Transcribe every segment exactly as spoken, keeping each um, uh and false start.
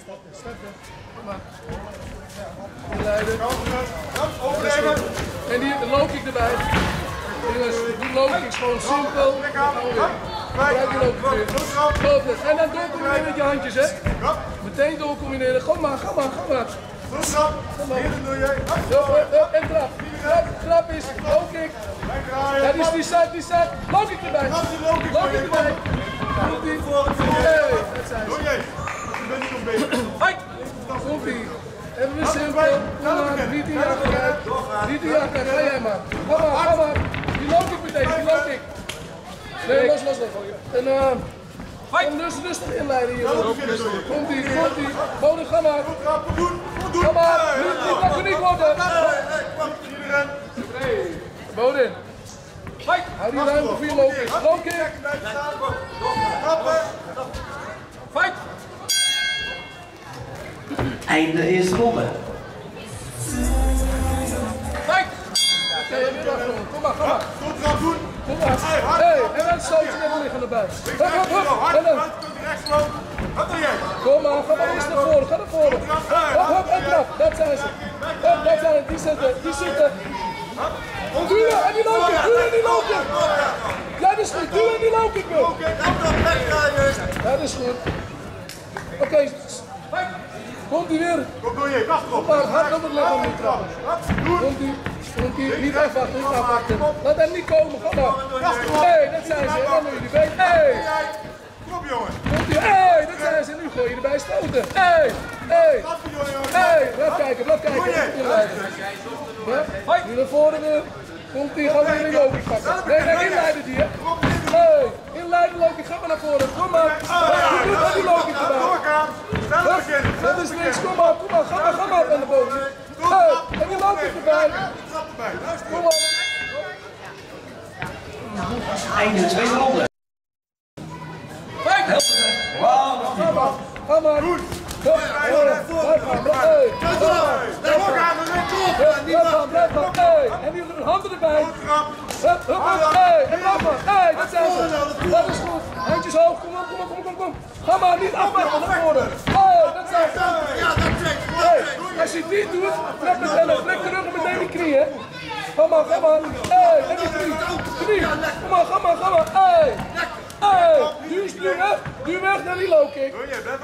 Kom maar. Inleiden. En die loop ik erbij. Jongens, die loop ik is gewoon simpel. Kijk die loop ik weer. Loop het. En dan doorcombineren met je handjes, hè. Meteen doorcombineren. Kom maar, ga maar, ga maar. Kom maar. En trap. Trap, trap is low kick. Ja, die is die staat, die staat. Low kick erbij. Low kick erbij. Komt ie. Hey, dat zijn ze. Komt ie. Even weer simpel. Kom maar, niet die achteruit. Niet die achteruit, ga jij maar. Ga maar, ga maar. Die low kick meteen, die low kick. Nee, los, los, los. En uh, kom rustig, rustig inleiden hier. Komt ie, komt ie. Bodem, ga maar. Ga maar, niet, niet laten niet worden. Bodem. Hou die ruimte voor je low kick. Low kick. Fight. Einde eerste ronde. Fight. Kom maar, ga maar. Kom maar. Hey, en dan stoot je net liggen erbij. Hup, hup, hup. En dan. Kom maar, ga maar eens naar voren, ga naar voren. Hup, hup, en trap. Dat zijn ze. Hup, dat zijn ze. Die zitten, die zitten. Duwen en die lopen, duwen en die lopen. Ja, dat is goed, duwen en die lopen. Ja, dat is goed. Oké. Okay. Komt ie weer. Kom maar, hard op het lichaam niet trappen. Komt ie. Komt ie. Niet afwachten, niet afwachten. Laat hem niet komen, ga maar. Hé, hey, dat zijn ze. En dan doe je die been. Hé. Hey. Kom jongen. Komt ie. Hé, hey, dat zijn ze. Nu gooi je erbij stoten. Hé. Hey. Hé. Hey. Hé. Hey. Blijf kijken, blijf kijken. Ja? Nu naar voren weer. Komt ie, gaan we weer een loopje pakken. Nee, nee, inleiden die, hè. Hey. Inleiden loopje, ga maar naar voren. Kom maar. Je doet wel die loopje erbij. Dat is niks, kom maar, kom maar, ga maar, ga maar aan de boven. Hey, en die loopt erbij. Kom maar. Einde tweede ronde. Kijk! Ga maar, ga maar. Goed. Blijf gaan, blijf gaan. Blijf gaan, blijf gaan. En die handen erbij. Hup, hup, hup. En blijf maar. Hey, dat zijn ze. Dat is goed. Handjes hoog, kom op, kom op, kom op, kom op. Ga maar, niet afwachten, naar voren. Hey, dat zijn ze. Hey, als je dit doet, trek meteen op, trek de rug meteen die knieën. Ga maar, ga maar. Hey, en die knie. Knie. Kom maar, ga maar, ga maar. Hey. Hey, duw, duw weg. Duw weg naar die low kick.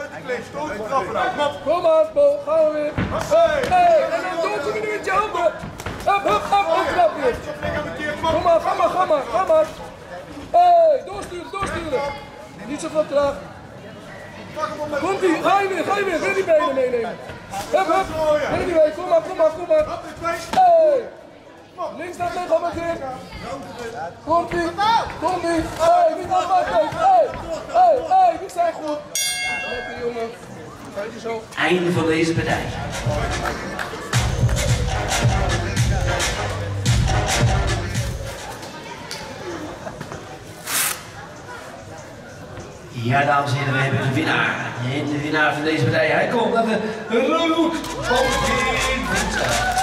Kom maar, Bo, gaan we weer. Hey, en dan doet hij nu met je handen. Hup, hup, hup, en trap weer. Kom maar, ga maar, ga maar, ga maar. Hey, doorsturen, doorsturen. Niet zo veel traag. Komt ie, ga je weer, ga je weer. Weer die benen meenemen. Hup, hup. Weer die benen, kom maar, kom maar, kom maar. Hey. Links naar liggen met weer. Komt ie, komt ie. Hey, niet afwachten. Hey, hey, hey, die zijn goed. Lekker jongen. Kijk je zo. Einde van deze partij. Ja, dames en heren, we hebben de winnaar. En de winnaar van deze partij, hij komt naar de Rood.